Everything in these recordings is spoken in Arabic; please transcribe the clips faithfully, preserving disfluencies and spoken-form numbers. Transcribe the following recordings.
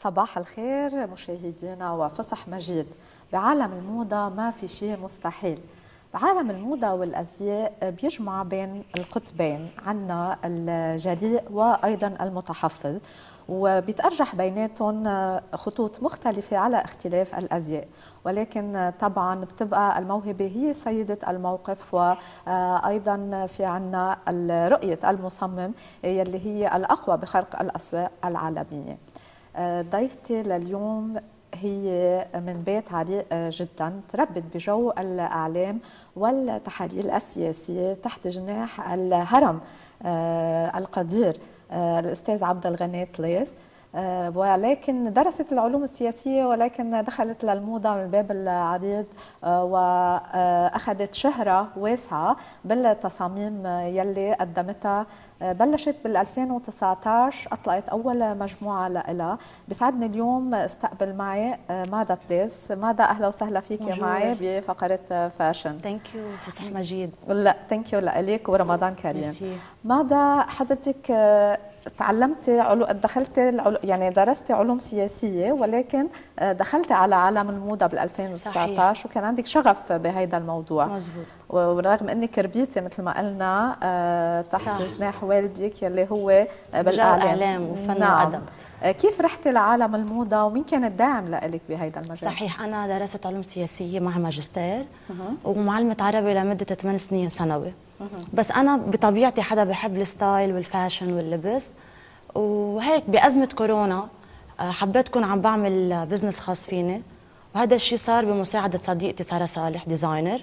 صباح الخير مشاهدينا وفصح مجيد. بعالم الموضة ما في شيء مستحيل. بعالم الموضة والأزياء بيجمع بين القطبين، عنا الجريء وأيضا المتحفظ، وبيتأرجح بيناتهم خطوط مختلفة على اختلاف الأزياء، ولكن طبعا بتبقى الموهبة هي سيدة الموقف. وأيضا في عنا رؤية المصمم يلي هي الأقوى بخرق الأسواق العالمية. ضيفتي لليوم هي من بيت عريق جدا، تربت بجو الأعلام والتحاليل السياسية تحت جناح الهرم القدير الأستاذ عبد الغني طليس، ولكن درست العلوم السياسية ولكن دخلت للموضة من الباب العريض وأخذت شهرة واسعة بالتصاميم يلي قدمتها. بلشت بال ألفين وتسعة عشر، أطلقت أول مجموعة لها. بيسعدني اليوم استقبل معي ماذا طليس. ماذا أهلا وسهلا فيك يا معي بفقرة فاشن. ثانك يو فصح مجيد. لا ثانك يو لك ورمضان كريم. ميرسي. ماذا حضرتك تعلمتي علو... دخلتي العلو... يعني درستي علوم سياسيه ولكن دخلتي على عالم الموضه بال ألفين وتسعة عشر وكان عندك شغف بهذا الموضوع. مزبوط. ورغم انك ربيتي مثل ما قلنا تحت صح. جناح والدك يلي هو بالاعلام وفن نعم. وادب. كيف رحتي لعالم الموضه ومين كان الداعم لك بهذا المجال؟ صحيح، انا درست علوم سياسيه مع ماجستير ومعلمه عربي لمده ثمان سنين ثانوي. بس انا بطبيعتي حدا بحب الستايل والفاشن واللبس، وهيك بأزمة كورونا حبيت كون عم بعمل بزنس خاص فيني، وهذا الشيء صار بمساعدة صديقتي سارة صالح ديزاينر.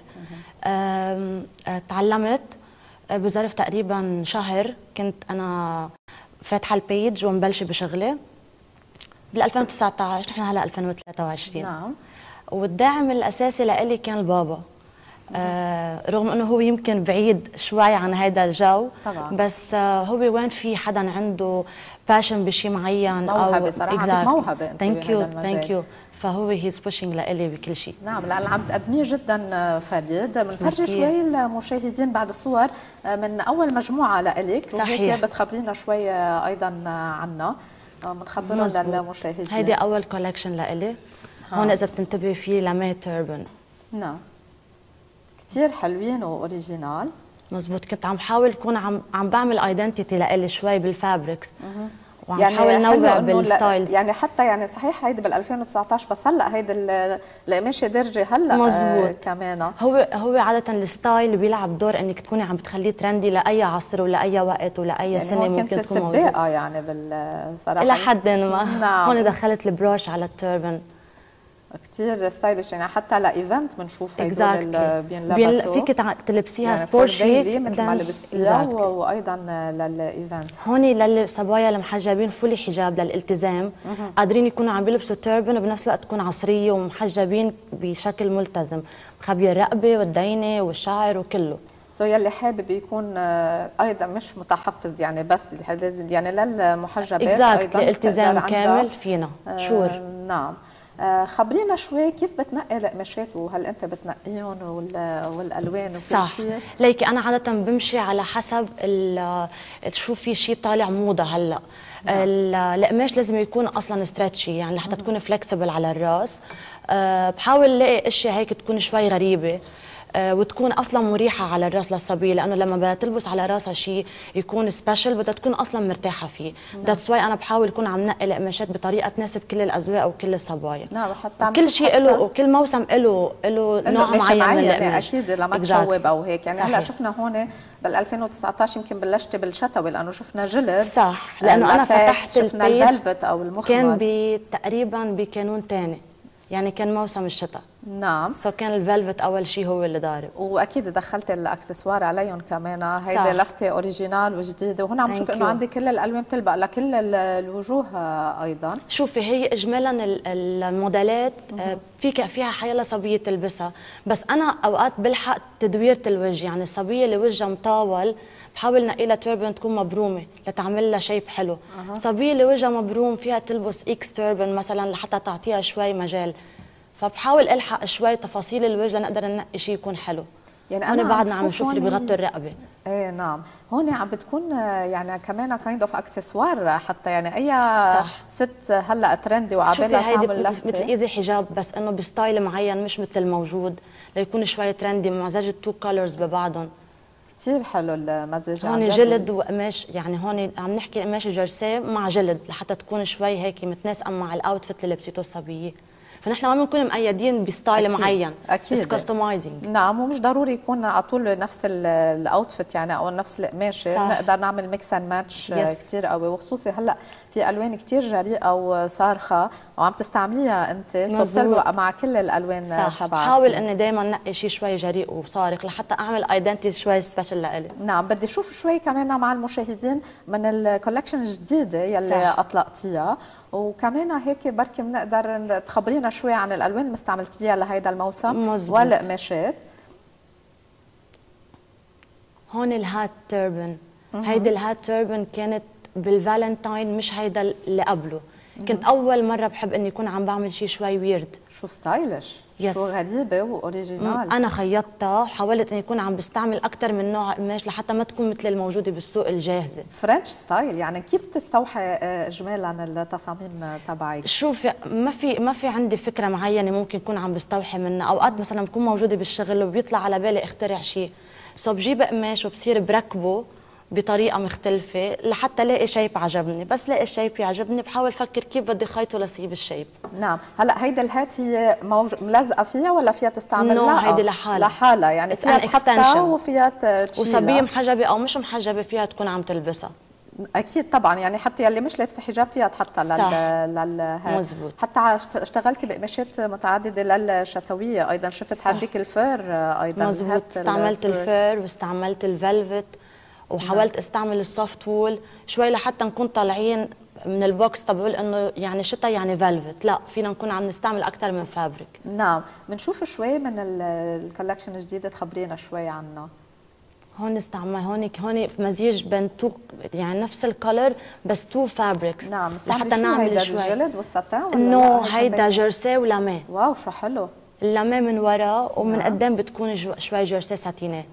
تعلمت بظرف تقريبا شهر، كنت أنا فاتحة البيج ومبلشة بشغلي بال ألفين وتسعة عشر. نحن هلا ألفين وثلاثة وعشرين. نعم. والداعم الأساسي لإلي كان البابا. آه رغم انه هو يمكن بعيد شوي عن هذا الجو طبعا. بس آه هو وين في حدا عنده باشن بشيء معين او موهبه صراحه exactly. عندك موهبه انت ثانك يو ثانك يو فهو هيز بوشينج لإلي بكل شيء. نعم، لان عم تقدميه جدا فريد. بنفرجي شوي المشاهدين بعد الصور من اول مجموعه لإلك وهيك بتخبرينا شوي ايضا عنها، بنخبرهم للمشاهدين. هيدي اول كولكشن لإلي. هون اذا بتنتبهي فيه لامي توربن. نعم كثير حلوين واوريجينال. مزبوط. كنت عم حاول اكون عم عم بعمل ايدنتيتي لإلي شوي بالفابريكس وعم يعني حاول نوع بالستايلز. يعني حتى يعني صحيح هيدي بال ألفين وتسعة عشر بس هلا هيدي القماشه درجه هلا مزبوط. آه كمان هو هو عاده الستايل اللي بيلعب دور انك تكوني عم بتخليه ترندي لاي عصر ولاي وقت ولاي يعني سنه ممكن تكون موجود. سباقه يعني بالصراحه الى حد ما. نعم. هون دخلت البروش على التوربن كثير ستايلش، يعني حتى لايفنت بنشوف هدول اللي بينلبسوا. بين فيك تلبسيها يعني سبور شيك مثل ما لبستيها exactly. وايضا للايفنت. هون للصبايا المحجبين فولي حجاب للالتزام قادرين يكونوا عم بيلبسوا توربن وبنفس الوقت تكون عصريه ومحجبين بشكل ملتزم، مخبيه الرقبه والدينه والشعر وكله. سو يلي حابب يكون ايضا مش متحفظ يعني بس يعني للمحجبات exactly. ايضا التزام كامل فينا شور. آه نعم. آه خبرينا شوي كيف بتنقي القماشات وهل انت بتنقيهم والالوان وكل شيء؟ صح. ليكي انا عاده بمشي على حسب شو في شيء طالع موضه هلا. القماش لازم يكون اصلا ستريتشي يعني لحتى تكون فلكسبل على الراس. أه بحاول الاقي اشياء هيك تكون شوي غريبه أه وتكون اصلا مريحه على الراس للصبيه، لانه لما بدها تلبس على راسها شيء يكون سبيشل بدها تكون اصلا مرتاحه فيه. ذاتس واي انا بحاول اكون عم نقي القماشات بطريقه تناسب كل الاذواق وكل الصبايا. نعم. حتى كل شيء له وكل موسم له له نوع معين من القماش. اكيد لما تشوب او هيك يعني. هلا شفنا هون بال ألفين وتسعة عشر يمكن بلشتي بالشتوي لانه شفنا جلد. صح. لانه انا فتحت شفنا الفلفت او المخمر كان تقريبا بكانون ثاني يعني كان موسم الشتاء. نعم. سو كان الفلفت اول شيء هو اللي ضارب، واكيد دخلت الاكسسوار عليهم كمان. هيدي لفته اوريجينال وجديده، وهنا عم نشوف انه عندي كل الالوان بتلبق لكل الوجوه ايضا. شوفي هي اجمالا الموديلات فيك فيها حيلا صبيه تلبسها، بس انا اوقات بلحق تدويره الوجه، يعني الصبيه اللي وجهها مطاول بحاول نقي لها توربن تكون مبرومه لتعمل لها شيب حلو. أه. صبيه اللي وجهها مبروم فيها تلبس اكس توربن مثلا لحتى تعطيها شوي مجال، فبحاول الحق شوي تفاصيل الوجه لنقدر ننقي شيء يكون حلو. يعني هون أنا بعدنا عم بشوف نشوف اللي هون- بيغطوا الرقبه. ايه نعم، هون عم بتكون آه، يعني كمان كايند اوف اكسسوار حتى، يعني اي صح. ست هلا ترندي شوفي وعبالها هيدي تعمل مثل مثل لفته. ايزي حجاب، بس انه بستايل معين مش مثل الموجود، ليكون شوي ترندي ممزجه تو كولرز ببعضهم. كثير حلو المزج عن هون جد. جلد وقماش، يعني هون عم نحكي قماش جرسيه مع جلد لحتى تكون شوي هيك متناسقه مع الاوتفيت اللي لبسيته الصبيه. فنحن ما بنكون مقيدين بستايل أكيد. معين، أكيد. بس كاستمايزنج. نعم، ومش ضروري يكون على طول نفس الاوتفيت يعني او نفس القماشه، صح. بنقدر نعمل ميكس اند ماتش Yes. كثير قوي، وخصوصي هلا في الوان كثير جريئه وصارخه وعم تستعمليها انت، سو مظبوط. بتلوق مع كل الالوان صح، تبعتي. بحاول اني دائما نقي شيء شوي جريء وصارخ لحتى اعمل ايدنتيتي شوي سبيشل لإلي. نعم، بدي اشوف شوي كمان مع المشاهدين من الكولكشن الجديده يلي صح. اطلقتيها، وكمان هيك بركي بنقدر تخبرينا شوي عن الالوان اللي استعملتيها لهيدا الموسم مزبوط. والقماشات. هون الهات تيربن، هيدي الهات تيربن كانت بالفالنتاين، مش هيدا اللي قبله. كنت اول مره بحب اني يكون عم بعمل شيء شوي ويرد. شو ستايلش، يس. شو غريبه واوريجينال. انا خيطتها وحاولت اني يكون عم بستعمل اكثر من نوع قماش لحتى ما تكون مثل الموجوده بالسوق الجاهزه. فرنش ستايل، يعني كيف تستوحي آه، اجمالا التصاميم تبعك؟ شوفي، ما في ما في عندي فكره معينه ممكن يكون عم بستوحي منها. اوقات مثلا بكون موجوده بالشغل وبيطلع على بالي اخترع شيء، سو بجيب قماش وبصير بركبه بطريقه مختلفه لحتى لاقي شيب عجبني. بس لاقي الشيب يعجبني بحاول افكر كيف بدي خيطه ليصيب الشيب. نعم، هلا هيدا الهات هي موج... ملزقه فيها ولا فيها تستعمل؟ نو، لا، هيدي لحالها. لحالها، يعني It's فيها an تحطها extension. وفيها تشيلها. وصبيه محجبه او مش محجبه فيها تكون عم تلبسها. اكيد طبعا، يعني حتى يلي مش لابسه حجاب فيها تحطها لل لل مزبوط. حتى اشت- اشتغلتي بقماشات متعدده للشتويه ايضا، شفت صح. عندك الفير ايضا. مزبوط، الهات استعملت الفيرز. الفير واستعملت الفلفت، وحاولت استعمل السوفت وول شوي لحتى نكون طالعين من البوكس تبعول انه يعني شتا يعني فلفت، لا فينا نكون عم نستعمل اكثر من فابريك. نعم، بنشوف شوي من الكولكشن الجديده، تخبرينا شوي عنه. هون استعمل هون هون مزيج بين تو، يعني نفس الكولر بس تو فابريكس. نعم، لحتى نعمل شوي. الجلد والساتان ولا نو لا؟ no, هيدا جرسي ولاميه. واو شو حلو. اللاميه من ورا ومن نعم. قدام بتكون جو- شوي جرسي ساتينيه.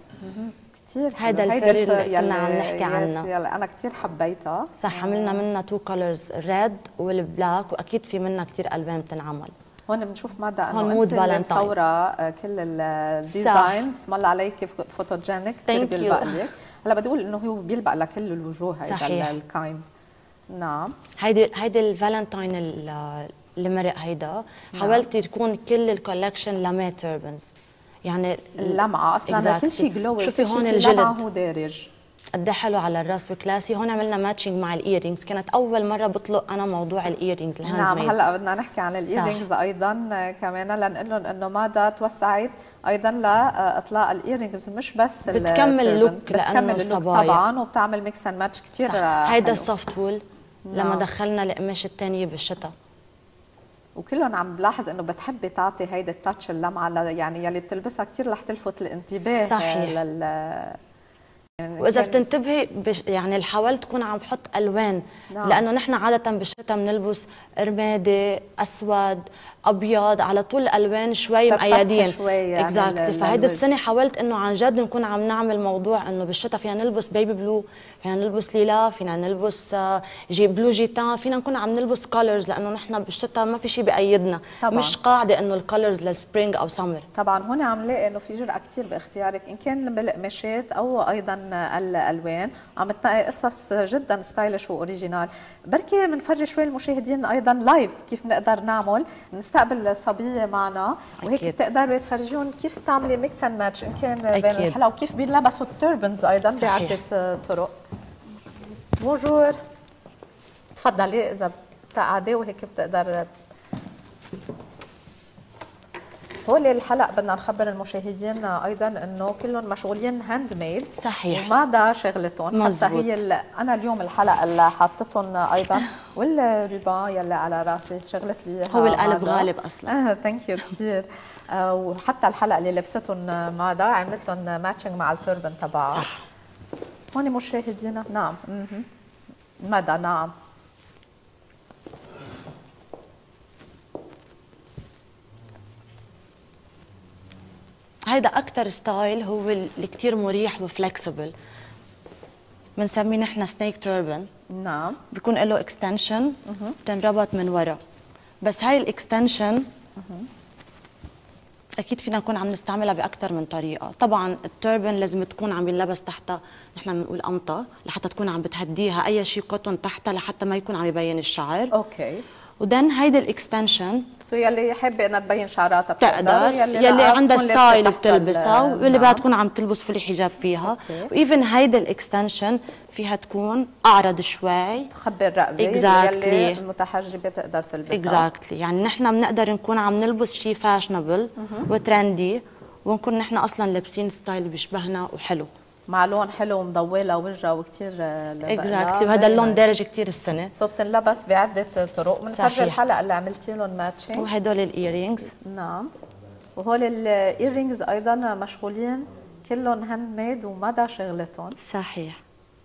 كثير هيدا الفير اللي كنا عم نحكي عنه. يلي انا كثير حبيتها. صح، عملنا منها تو كولرز، الريد والبلاك، واكيد في منها كثير الوان بتنعمل. هون بنشوف مدى انه هون مود انت اللي فالنتاين. مصوره آه، كل الديزاينز، اسم الله عليك فوتوجينيك، كثير Thank بيلبق you. لك. هلا بدي اقول انه هو بيلبق لكل الوجوه هيدا صحيح. الكايند. نعم. هيدي هيدي الفالنتاين ال- اللي مرق هيدا، حاولت تكون كل الكولكشن لاميه توربنز، يعني اللمعه اصلا Exactly. كل شيء جلوي، شوفي كل شيء هون في الجلد. لمعة هو دارج. قد ايه حلو على الراس وكلاسي. هون عملنا ماتشنج مع الايرينجز، كانت اول مره بطلق انا موضوع الايرينجز الهاند نعم، ميد. هلا بدنا نحكي عن الايرينجز ايضا آه، كمان، لنقول لهم انه مادا توسعت ايضا لاطلاق الايرينجز، مش بس بتكمل التيربنز، لوك لأنه بتكمل اللوك صبايا. طبعا، وبتعمل ميكس اند ماتش كثير هيدا السوفت وول لما نعم. دخلنا القماش الثانيه بالشتاء. وكلهم عم بلاحظ انه بتحبي تعطي هيدا التاتش اللمعه، ل- يعني يلي بتلبسها كثير رح تلفت الانتباه. صحيح. لل يعني واذا كان- بتنتبهي بش يعني حاولت تكون عم بحط الوان. نعم. لانه نحن عاده بالشتاء بنلبس رمادي، اسود، ابيض، على طول الالوان شوي تتفتح مقيدين. شوي يعني اكزاكتلي. ال- فهيدي الوجه. السنه حاولت انه عن جد نكون عم نعمل موضوع انه بالشتاء فينا نلبس بيبي بلو، فينا نلبس ليلا، فينا نلبس آه، جي بلو جيتان، فينا نكون عم نلبس كولرز، لانه نحن بالشتاء ما في شيء بيقيدنا. طبعاً. مش قاعده انه الكولرز للسبرينج او سمر. طبعا هون عم لاقي انه في جرأة كثير باختيارك، ان كان بالقماشات او ايضا الالوان، عم تنقي قصص جدا ستايلش واوريجينال. بركي بنفرجي شوي المشاهدين ايضا لايف كيف بنقدر نعمل، نستقبل صبيه معنا وهيك أكيد. بتقدري تفرجون كيف بتعملي ميكس اند ماتش، ان كان بين أكيد. الحلا، وكيف بيلبسوا التوربنز ايضا صحيح. بعده طرق. بونجور، تفضلي اذا بتقعدي وهيك بتقدر. هول الحلقة بدنا نخبر المشاهدين ايضا انه كلهم مشغولين هاند ميد. صحيح. وماذا شغلتهم حتى مزبوط. هي ال- انا اليوم الحلقة اللي حاطتهم ايضا، والريبان يلي على راسي شغلت لي هو القلب غالب اصلا. اه ثانك يو كثير. آه، وحتى الحلقة اللي لبستهم ماذا عملت لهم ماتشنج مع التوربن تبعها. صح. هون مشاهدينا. نعم. مهم. ماذا نعم. هيدا اكثر ستايل هو اللي كثير مريح وفلكسبل، بنسميه نحن سنيك توربن. نعم. بيكون له اكستنشن بتنربط من ورا، بس هاي الاكستنشن اكيد فينا نكون عم نستعملها باكثر من طريقه. طبعا التوربن لازم تكون عم ينلبس تحتها، نحن بنقول قمطه، لحتى تكون عم بتهديها، اي شيء قطن تحتها لحتى ما يكون عم يبين الشعر. اوكي. ودن هيدي الاكستنشن سو يلي حابه انها تبين شعراتها بتقدر، يلي, يلي عندها ستايل بتلبسها، واللي بدها تكون عم تلبس فولي حجاب فيها. وايفن هيدي الاكستنشن فيها تكون اعرض شوي تخبي الرقبه exactly. يلي المتحجبه تقدر تلبسها. اكزاكتلي exactly. يعني نحن بنقدر نكون عم نلبس شيء فاشنبل وترندي، ونكون نحن اصلا لابسين ستايل بيشبهنا وحلو مع لون حلو ومضوله وجهها وكثير اكزاكتلي. وهذا اللون دارج كثير السنه، سو بتنلبس بعده طرق. بنفرجي الحلقه اللي عملتي لهم ماتشنج، وهدول الايرينجز. نعم. وهول الايرينجز ايضا مشغولين كلهم هاند ميد ومدى شغلتهم. صحيح.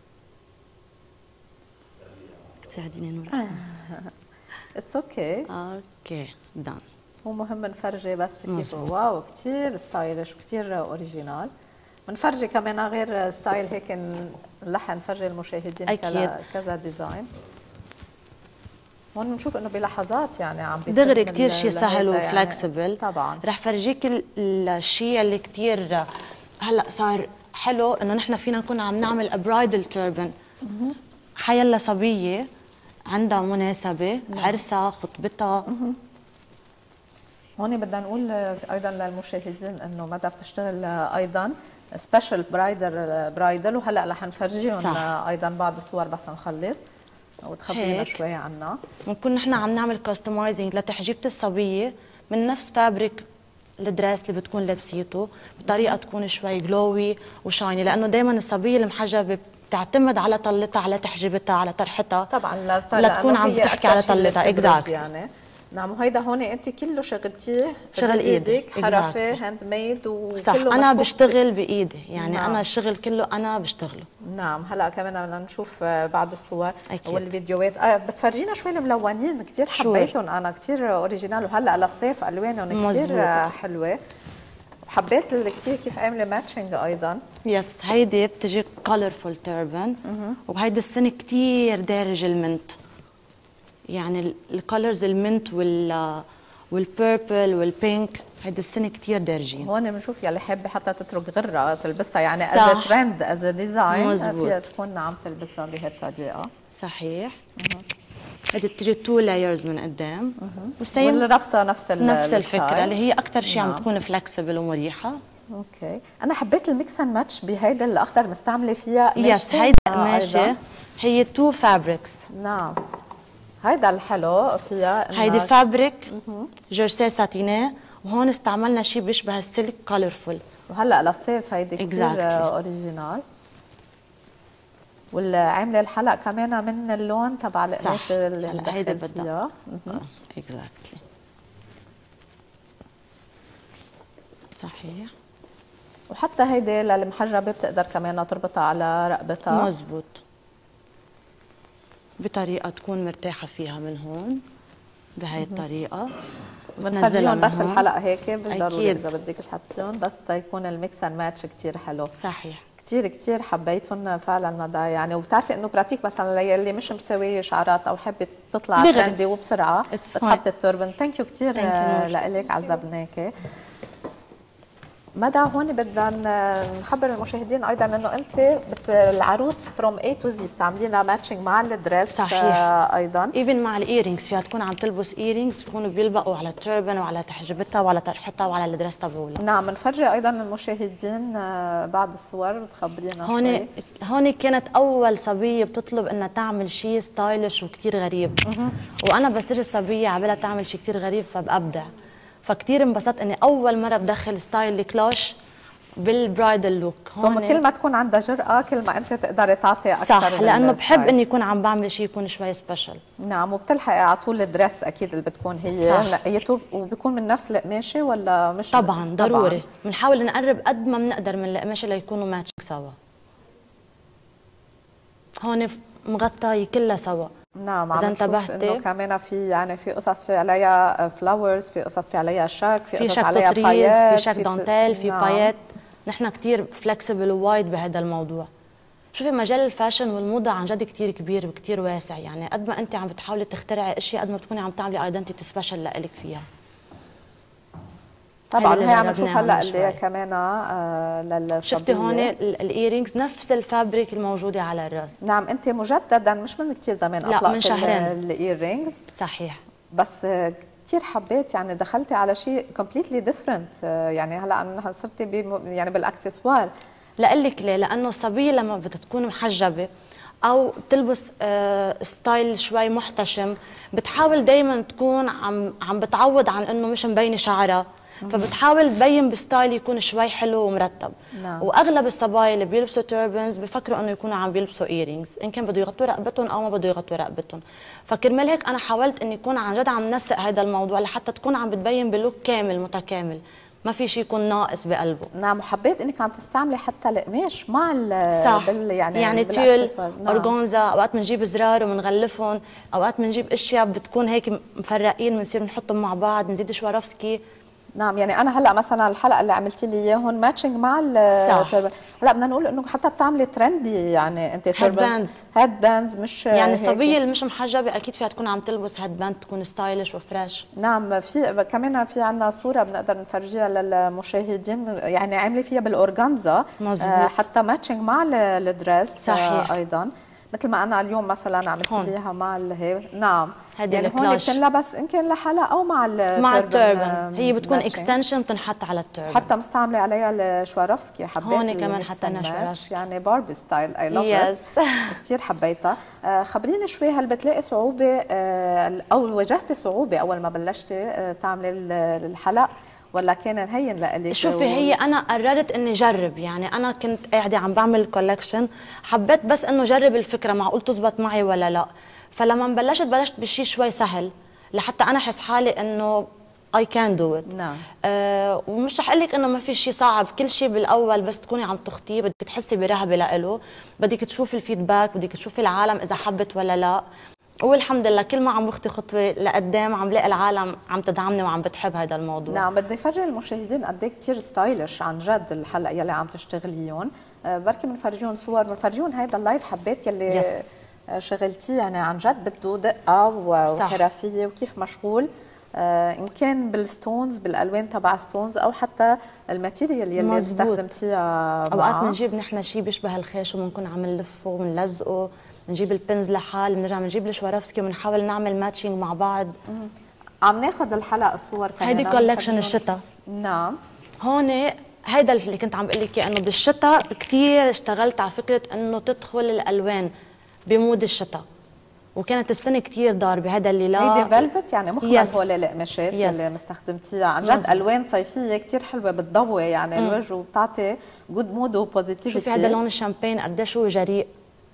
تساعديني نور؟ اتس اوكي. اوكي دان. مو مهم نفرجي بس كيف. واو كثير ستايلش وكثير اوريجينال. بنفرجي كمان غير ستايل هيك نلحق نفرجي المشاهدين أكيد. كذا ديزاين. هون بنشوف انه بلحظات يعني عم دغري كثير شيء سهل وفلكسبل. يعني طبعا رح فرجيك الشيء اللي كثير هلا صار حلو، انه نحن فينا نكون عم نعمل برايدل توربن. حيلا صبيه عندها مناسبه، عرسها، خطبتها. هون بدنا نقول ايضا للمشاهدين انه مدى بتشتغل ايضا سبيشال برايدر برايدل، وهلا رح نفرجيهم ايضا بعض الصور بس نخلص وتخبرينا شوي عنها. بنكون نحن عم نعمل كاستمايزنج لتحجيبه الصبيه من نفس فابريك الدريس اللي بتكون لابسيته، بطريقه تكون شوي جلوي وشايني، لانه دائما الصبيه المحجبه بتعتمد على طلتها، على تحجيبتها، على طرحتها. طبعا لتكون عم تحكي على طلتها. اكزاكتلي يعني. نعم. وهيدا هون انت كله شغلتيه شغل ايدك، حرفه هاند ميد وكله صح. انا بشتغل بايدي يعني. نعم. انا الشغل كله انا بشتغله. نعم. هلا كمان بدنا نشوف بعض الصور أكيد. والفيديوهات. آه بتفرجينا شوي الملونين، كثير حبيتهم انا، كثير اوريجينال، وهلا للصيف الوانهم كثير حلوه. حبيت كثير كيف عامله ماتشنج ايضا. يس. هيدي بتجي كولرفول توربن، وبهيدي السنه كثير دارج المنت، يعني الكولرز المنت وال والبيربل والبينك هيدي السنه كثير دارجين. هون بنشوف يلي حابه حتى تترك غره تلبسها يعني از ترند از ديزاين، فيها تكون عم تلبسها بهالطريقه. صحيح. هيدي بتجي تو لايرز من قدام، والربطه نفس نفس الفكره اللي هي اكثر شيء عم تكون فلكسبل ومريحه. اوكي. انا حبيت الميكس اند ماتش بهيدا الاخضر، مستعمله فيها يس. هيدا قماشه هي تو فابريكس. نعم. هيدا الحلو فيها هيدي فابريك جرسي ساتينيه، وهون استعملنا شيء بيشبه السلك كولرفول. وهلا للصيف هيدي كثير اوريجينال. والعامله الحلق كمان من اللون تبع القماشه اللي هيدا بدها اكزاكتلي. صحيح. وحتى هيدي للمحجبه بتقدر كمان تربطها على رقبتها. مزبوط، بطريقه تكون مرتاحه فيها من هون بهي الطريقه. بنفرجيهم بس الحلقه هيك، مش ضروري اذا بدك تحطيهم، بس تيكون الميكس اند ماتش كثير حلو. صحيح. كثير كثير حبيتهم فعلا مدى يعني. وبتعرفي انه براتيك مثلا اللي مش مسويه شعرات او حابه تطلع ترندي وبسرعه بتحط التوربن. ثانك يو كثير لك، عذبناكي. مدى هون بدنا نخبر المشاهدين ايضا انه انت العروس فروم اي تو زي بتعملي لها ماتشنج مع الدريس. صحيح. آه ايضا ايفن مع الايرينجز فيها تكون عم تلبس ايرينجز يكونوا بيلبقوا على التوربن وعلى تحجبتها وعلى طرحتها وعلى الدريس تبعولها. نعم. بنفرجي ايضا المشاهدين آه بعض الصور بتخبرينا هون شوي. هون كانت اول صبيه بتطلب انها تعمل شيء ستايلش وكثير غريب، وانا بصير صبيه عبالها تعمل شيء كثير غريب فبابدع. فكتير انبسطت اني اول مره بدخل ستايل الكلوش بالبرايدل لوك. هون كل ما تكون عندها جرأة كل ما انت تقدري تعطي اكثر. صح، لانه بحب اني يكون عم بعمل شيء يكون شوي سبيشل. نعم. وبتلحقي على طول الدريس اكيد اللي بتكون هي منقيته، وبيكون من نفس القماشه ولا مش؟ طبعا ضروري. بنحاول نقرب قد ما بنقدر من القماشه ليكونوا ماتشنج سوا. هون مغطايه كلها سوا. نعم اذا عم نشوف انتبهتي انه كمان في يعني في قصص في عليها فلاورز، في قصص في عليها شك، في, في قصص شك عليها تطريز، بايات، في شك دانتيل، في نعم. بايات. نحن كثير فلكسبل ووايد بهذا الموضوع. شوفي مجال الفاشن والموضه عن جد كثير كبير وكثير واسع، يعني قد ما انت عم بتحاولي تخترعي اشياء قد ما بتكوني عم تعملي ايدنتيتي سبيشال لإلك فيها. طبعا هي عم نشوف هلا اللي كمان آه للصبيه. شفتي هون الايرينجز نفس الفابريك الموجوده على الراس. نعم انت مجددا مش من كثير زمان اطلقت من شهرين الايرينجز. صحيح. بس كثير حبيت يعني دخلتي على شيء كومبليتلي ديفرنت، يعني هلا انا صرتي بي يعني بالاكسسوار. لقلك ليه؟ لانه الصبيه لما بتكون محجبه او بتلبس آه ستايل شوي محتشم بتحاول دائما تكون عم عم بتعوض عن انه مش مبينه شعرها، فبتحاول تبين بستايل يكون شوي حلو ومرتب. نعم. واغلب الصبايا اللي بيلبسوا توربنز بفكروا انه يكونوا عم بيلبسوا ايرينجز، ان كان بده يغطوا رقبتهم او ما بده يغطوا رقبتهم. فكرمال هيك انا حاولت اني اكون عن جد عم نسق هذا الموضوع لحتى تكون عم بتبين بلوك كامل متكامل، ما في شيء يكون ناقص بقلبه. نعم وحبيت انك عم تستعملي حتى القماش مع ال صح. بال يعني يعني تيول، نعم. اورجونزا، اوقات بنجيب زرار وبنغلفهم، اوقات بنجيب اشياء بتكون هيك مفرقين بنصير بنحطهم مع بعض، بنزيد شوارفسكي. نعم يعني انا هلا مثلا الحلقه اللي عملتي لي اياهم ماتشنج مع التوربن. هلا بدنا نقول انه حتى بتعملي ترندي، يعني انت توربنز هيد باندز مش يعني الصبيه اللي مش محجبه اكيد فيها تكون عم تلبس هيد باند تكون ستايلش وفريش. نعم في كمان في عندنا صوره بنقدر نفرجيها للمشاهدين، يعني عامله فيها بالاورجانزا. مزبوط. آه حتى ماتشنج مع الدريس. صحيح. آه ايضا مثل ما انا اليوم مثلا عملت لي اياها مع الهي. نعم يعني هون بتنلبس ان كان لحالها او مع التوربن. مع التوربن هي بتكون اكستنشن بتنحط على التوربن. حتى مستعمله عليها الشوارفسكي، حبيت هون كمان حطينا شوارفسكي يعني باربي ستايل. اي لاف ات كثير حبيتها. آه خبريني شوي، هل بتلاقي صعوبه آه او واجهتي صعوبه اول ما بلشتي آه تعملي الحلق ولا كان هين لإلك؟ شوفي هي انا قررت اني جرب، يعني انا كنت قاعده عم بعمل كولكشن، حبيت بس انه جرب الفكره معقول تزبط معي ولا لا. فلما بلشت بلشت بشيء شوي سهل لحتى انا احس حالي انه اي كان دو ات. نعم. آه ومش رح اقول لك انه ما في شيء صعب، كل شيء بالاول بس تكوني عم تخطيه بدك تحسي برهبه لإله، بدك تشوفي الفيدباك، بدك تشوفي العالم اذا حبت ولا لا. والحمد لله كل ما عم بخطي خطوه لقدام عم لاقي العالم عم تدعمني وعم بتحب هذا الموضوع. نعم بدي افرجي المشاهدين قد ايه كثير ستايلش عن جد الحلقه يلي عم تشتغليهم. آه بركي بنفرجيهم صور، بنفرجيهم هيدا اللايف حبيت يلي يس. شغلتيه يعني عن جد بده دقه وحرفيه وكيف مشغول. آه ان كان بالستونز بالالوان تبع ستونز او حتى الماتيريال يلي استخدمتيها. اوقات بنجيب نحن شيء بيشبه الخيش وبنكون عم نلفه وبنلزقه، بنجيب البنز لحال، بنرجع بنجيب الشوارفسكي وبنحاول نعمل ماتشنج مع بعض. مم. عم ناخذ الحلقه الصور كمان. هيدي كولكشن الشتاء. نعم هون هيدا اللي كنت عم بقول لك انه بالشتاء كثير اشتغلت على فكره انه تدخل الالوان بمود الشتاء، وكانت السنه كثير ضاربه. هذا اللي لا هيدي فيلفت يعني مخمل هول القماشات اللي مستخدمتيها عن جد الوان صيفيه كثير حلوه بتضوي يعني مم. الوجه وبتعطي جود مود وبوزيتيفيتي. شوفي هذا لون الشامبين قديش هو جريء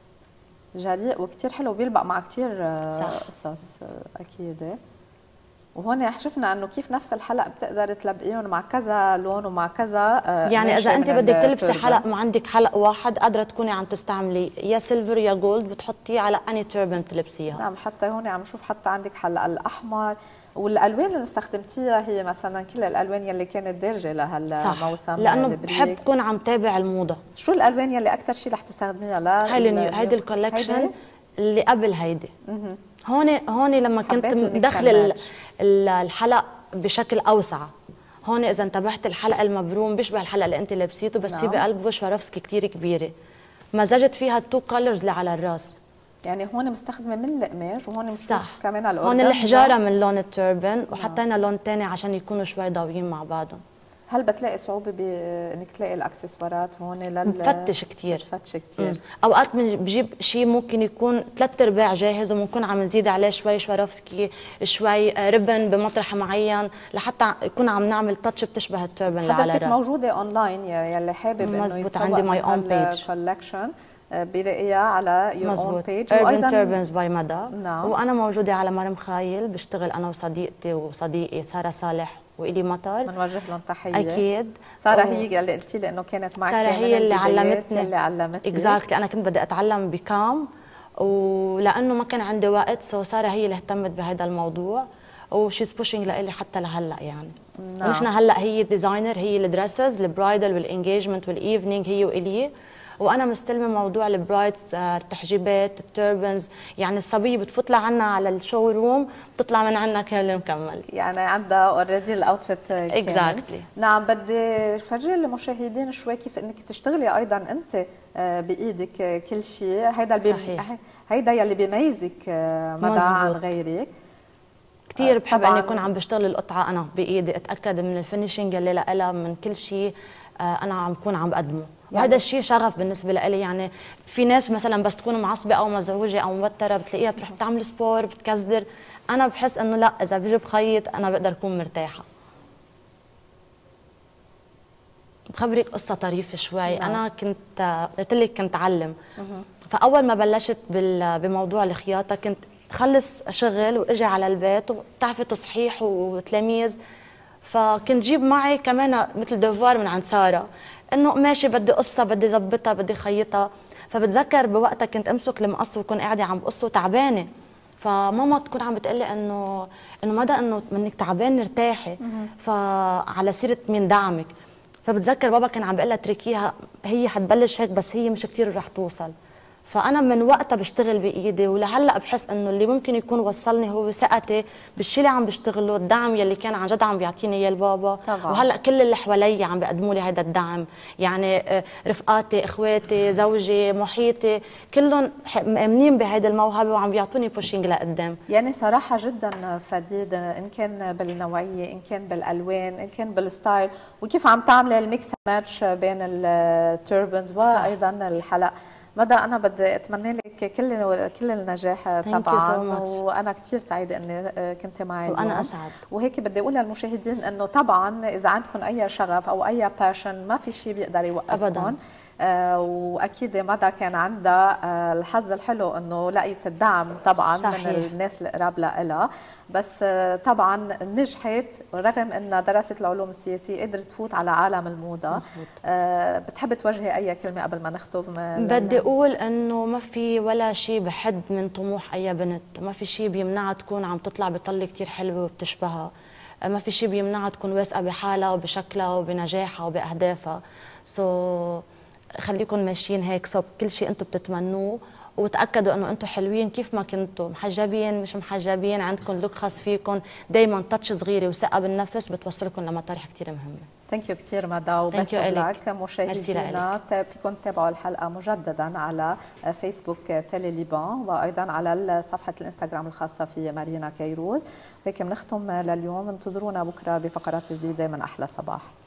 جريء وكثير حلو وبيلبق مع كثير قصص اكيد. وهون شفنا انه كيف نفس الحلق بتقدر تلبقيهم مع كذا لون ومع كذا. يعني اذا انت بدك تلبسي حلق ما عندك حلق واحد قادره تكوني عم تستعملي يا سيلفر يا جولد بتحطيه على اني توربن تلبسيها. نعم حتى هون عم نشوف حتى عندك حلق الاحمر، والالوان اللي استخدمتيها هي مثلا كل الالوان يلي كانت دارجه لهالموسم. لانه بحب اكون عم تابع الموضه. شو الالوان يلي اكثر شيء رح تستخدميها؟ لا هيدي هيدي الكولكشن اللي قبل هيدي. هون هون لما كنت مدخل الحلق بشكل اوسع، هون اذا انتبهت الحلقه المبروم بيشبه الحلقه اللي انت لابسيته بس هي بقلبه شوارفسكي كثير كبيره، مزجت فيها التو كولرز اللي على الراس. يعني هون مستخدمه من القماش وهون مستخدمه كمان على هون الحجاره من لون التوربن وحطينا لون ثاني عشان يكونوا شوي ضاويين مع بعضهم. هل بتلاقي صعوبه بانك تلاقي الاكسسوارات هون لل بفتش كثير بفتش كثير. اوقات بجيب شيء ممكن يكون ثلاث ارباع جاهز وبنكون عم نزيد عليه شوي شوارفسكي شوي ريبن بمطرح معين لحتى يكون عم نعمل تاتش بتشبه التوربن اللي على الراس. حضرتك موجوده اونلاين يلي حابب انه يتسوق عندي ماي اون بيج كولكشن بيلاقيها على يور اون بيج. اوربن توربنز باي مدى. نعم. وانا موجوده على مرم خايل بشتغل انا وصديقتي وصديقي ساره صالح وإلي مطر. بنوجه لهم تحيه. اكيد. ساره هي اللي قلتي لي انه كانت معك. ساره هي اللي علمتني اللي علمتني اكزاكتلي. انا كنت بدي اتعلم بكام ولانه ما كان عندي وقت سو ساره هي اللي اهتمت بهذا الموضوع وشيز بوشينج لإلي حتى لهلا يعني. نعم. ونحن هلا هي ديزاينر، هي الدريسز البرايدل والانجيجمنت والايفنينج هي والي، وانا مستلمه موضوع البرايدز، التحجيبات، التوربنز، يعني الصبيه بتفوت لعنا على الشو روم بتطلع من عنا كامل مكمل، يعني عندها اوريدي الاوتفيت كامل. اكزاكتلي. نعم، بدي فرجي للمشاهدين شوي كيف انك تشتغلي ايضا انت بايدك كل شيء. هيدا اللي هيدا يلي بيميزك مدى عن غيرك. كثير بحب اني اكون عم بشتغل القطعه انا بايدي، اتاكد من الفينيشينج اللي لها، من كل شيء انا عم بكون عم بقدمه، يعني وهذا الشيء شغف بالنسبه لي. يعني في ناس مثلا بس تكون معصبه او مزعوجه او موتره بتلاقيها بتروح بتعمل سبور بتكزدر، انا بحس انه لا، اذا بيجي بخيط انا بقدر اكون مرتاحه. بخبرك قصه طريفه شوي. نعم. انا كنت قلت لك كنت اعلم، فاول ما بلشت بموضوع الخياطه كنت خلص شغل واجي على البيت وبتعرفي تصحيح وتلاميذ، فكنت جيب معي كمان مثل دوفوار من عند ساره انه ماشي بدي قصه بدي ظبطها بدي خيطها. فبتذكر بوقتها كنت امسك المقص وكون قاعده عم بقصه تعبانه، فماما تكون عم بتقلي انه انه مدى انه منك تعبانه ارتاحي، فعلى سيره مين دعمك. فبتذكر بابا كان عم بيقول لها اتركيها هي حتبلش هيك بس هي مش كثير رح توصل. فانا من وقتها بشتغل بايدي، ولهلا بحس انه اللي ممكن يكون وصلني هو ثقتي بالشيء اللي عم بشتغله، الدعم يلي كان عن جد عم بيعطيني اياه البابا. طبعا. وهلا كل اللي حوالي عم بيقدموا لي هذا الدعم، يعني رفقاتي، اخواتي، زوجي، محيطي، كلهم مؤمنين بهيدي الموهبه وعم بيعطوني بوشينج لقدام. يعني صراحه جدا فريد، ان كان بالنوعيه، ان كان بالالوان، ان كان بالستايل، وكيف عم تعملي الميكس ماتش بين التوربنز وايضا الحلق. مدى انا بدي اتمنى لك كل كل النجاح طبعا، وانا كثير سعيده اني كنت معي اليوم. وانا اسعد. وهيك بدي اقول للمشاهدين انه طبعا اذا عندكم اي شغف او اي باشن ما في شيء بيقدر يوقفكم ابدا. آه واكيد مدى كان عندها آه الحظ الحلو انه لقيت الدعم طبعا. صحيح. من الناس القراب لها، بس آه طبعا نجحت رغم انها درست العلوم السياسيه، قدرت تفوت على عالم الموضه. مزبوط. آه بتحب توجهي اي كلمه قبل ما نختم؟ بدي اقول انه ما في ولا شيء بحد من طموح اي بنت، ما في شيء بيمنعها تكون عم تطلع بطله كثير حلوه وبتشبهها، ما في شيء بيمنعها تكون واثقه بحالها وبشكلها وبنجاحها وباهدافها. سو so خليكم ماشيين هيك صب كل شيء انتم بتتمنوه، وتاكدوا انه انتم حلوين كيف ما كنتوا، محجبين مش محجبين، عندكم لوك خاص فيكم، دائما تاتش صغيره وثقه بالنفس بتوصلكم لمطارح كثير مهمه. ثانك يو كثير مدى، وبست لك. مشاهدينا فيكم تتابعوا الحلقه مجددا على فيسبوك تيلي ليبان، وايضا على صفحه الانستغرام الخاصه في مارينا كيروز. هيك بنختم لليوم، انتظرونا بكره بفقرات جديده من احلى صباح.